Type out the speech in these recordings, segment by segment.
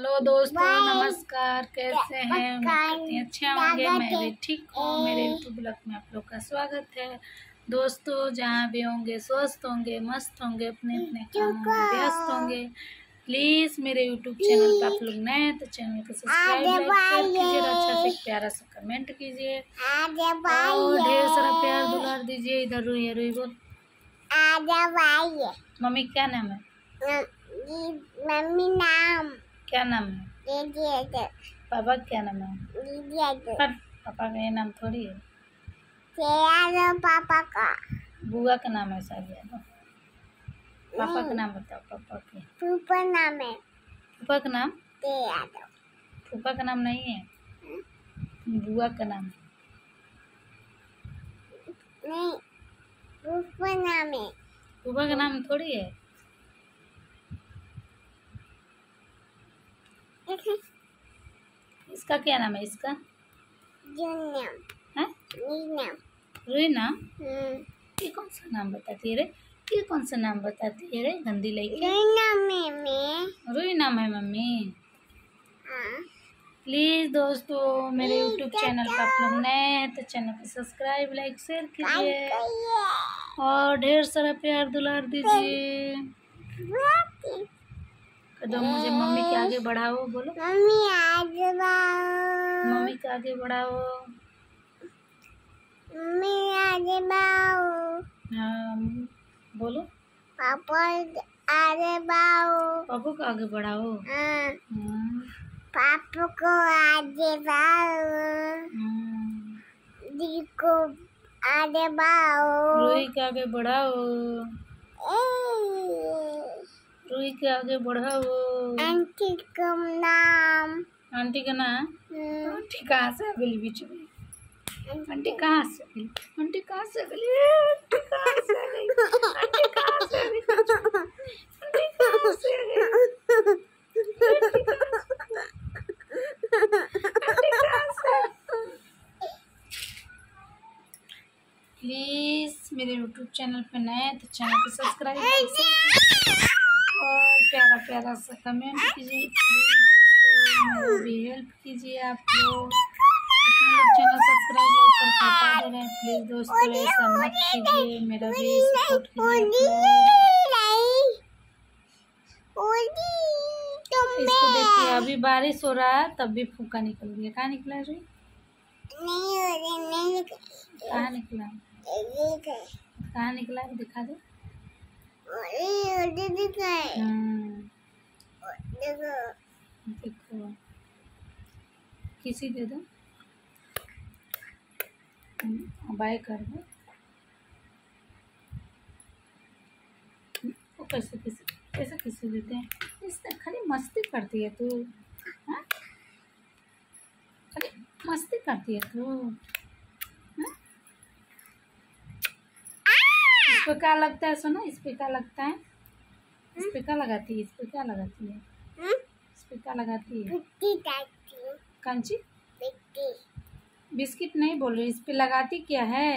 Hello दोस्तों, नमस्कार। कैसे हैं? अच्छे होंगे। मैं भी ठीक हूँ। मेरे यूट्यूब ब्लॉग में आप लोग का स्वागत है। दोस्तों, जहाँ भी होंगे स्वस्थ होंगे, मस्त होंगे, अपने अपने कामों में व्यस्त होंगे। प्लीज़ मेरे यूट्यूब चैनल पर आप लोग नए हैं तो चैनल को सब्सक्राइब लाइक शेयर कीजिए, अच्छा से प्यारा सा कमेंट कीजिए और ढेर सारा प्यार दुलार दीजिए। इधर रुई रुई बोल। मम्मी क्या नाम है? मम्मी नाम क्या नाम है? पापा क्या नाम है? पापा का ये नाम थोड़ी है। पापा का बुआ का नाम है शायद यादव। पापा का नाम बताओ। पापा के फूफा नाम है। फूफा का नाम? यादव। फूफा का नाम नहीं है, बुआ का नाम है। नहीं, फूफा नाम है। फूफा का नाम थोड़ी है। इसका क्या नाम है? इसका है रीना। ये कौन सा नाम बताती है रे? ये कौन सा नाम बताती है रे? गंदी लड़की। रूही नाम है मम्मी। प्लीज दोस्तों, मेरे यूट्यूब चैनल पर आप लोग नए हैं तो चैनल को सब्सक्राइब लाइक शेयर कीजिए और ढेर सारा प्यार दुलार दीजिए। कदम मुझे मम्मी के आगे बढ़ाओ। बोलो मम्मी आगे बढ़ाओ। मम्मी के आगे बढ़ाओ। मम्मी आगे बढ़ाओ। हाँ बोलो। पापा आगे बढ़ाओ। पापा को आगे बढ़ाओ। पापा को आगे बढ़ाओ। दी को आगे बढ़ाओ। रूही के आगे बढ़ाओ। रूही के आगे बढ़ाओ। आंटी का नाम। आंटी का नाम? आंटी कहाँ से अगली बीच में? आंटी कहाँ से अगली? आंटी कहाँ से अगली? आंटी कहाँ से अगली? आंटी कहाँ से अगली? आंटी कहाँ से अगली? प्लीज मेरे यूट्यूब चैनल पे नए हैं तो चैनल को सब्सक्राइब और प्यारा प्यारा सा कमेंट कीजिए। प्लीज मेरी भी हेल्प कीजिए। आप लोग कितने लोग चैनल सब्सक्राइब लाइक कर बता दे रहे हैं। प्लीज दोस्तों ऐसा मत कीजिए, मेरा भी सपोर्ट कीजिए। इसको देखिए, अभी बारिश हो रहा है तब भी फूका निकल गया। कहाँ निकला है? कहाँ निकला? कहाँ निकला है? दिखा दो। देखो, किसी दे दो। बाय कर दो। वो कैसे किसी देते हैं? इससे खाली मस्ती करती है तू। हाँ, खाली मस्ती करती है तू। हाँ? इस पे क्या लगता है? सुनो, इस पे क्या लगता है? इस पे क्या लगाती है? इस पे क्या लगाती है? इस पे क्या लगाती है? कंची बिस्किट नहीं बोल रही, इस पे लगाती क्या है?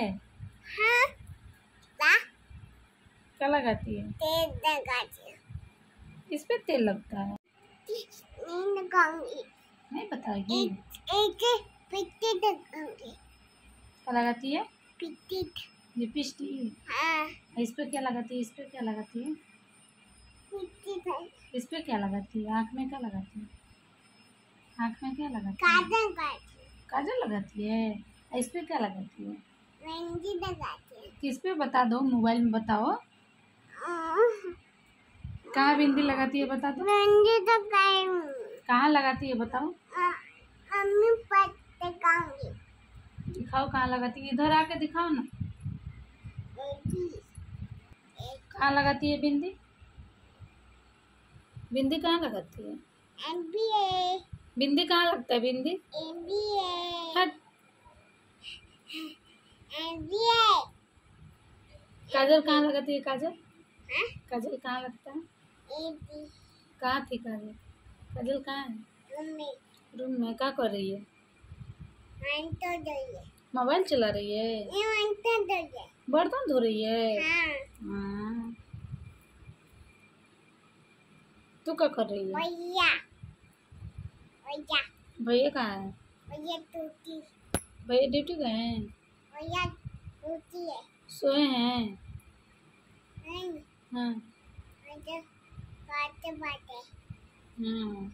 क्या लगाती है? तेल लगाती है। इस पे तेल लगता है? नहीं लगाऊंगी। नहीं बताएगी? क्या लगाती है? लिपस्टिक। हाँ। इस पे क्या लगाती है? इस पे क्या लगाती है? इस पे क्या लगाती है? आँख में क्या लगाती है? आँख में क्या लगाती है? काजल लगाती है। इस पे क्या लगाती है? मेहंदी लगाती है। किस पे बता दो, मोबाइल में बताओ। कहाँ बिंदी लगाती है बता दो। मेहंदी तो कहाँ लगाती है बताओ। मम्मी दिखाऊंगी। दिखाओ कहाँ लगाती है। इधर आके दिखाओ ना। कहाँ लगाती है बिंदी? बिंदी कहाँ लगाती है? बिंदी कहाँ लगता है? बिंदी काजल कहाँ लगाती है? काजल काजल कहाँ लगता है? कहाँ थी काजल? काजल कहाँ है? रूम में। क्या कर रही है? मोबाइल चला रही है? बर्तन धो रही है? हाँ। तू क्या कर रही है? भैया भैया कहाँ है? भैया टूटी भैया ड्यूटी गए हैं? भैया टूटी है सोए हैं? नहीं हाँ। भैया काटे बाटे हाँ।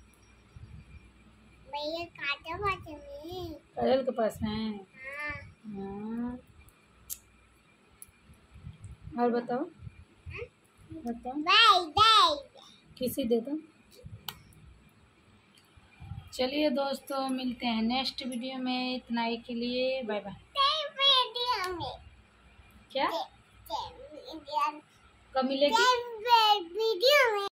भैया काटे बाटे में काजल के पास हैं? हाँ हाँ। और बताओ, बताओ। बाय बाय किसी दे दो। चलिए दोस्तों, मिलते हैं नेक्स्ट वीडियो में। इतना ही के लिए बाय बाय। वीडियो में क्या वीडियो कब मिलेगी? वीडियो में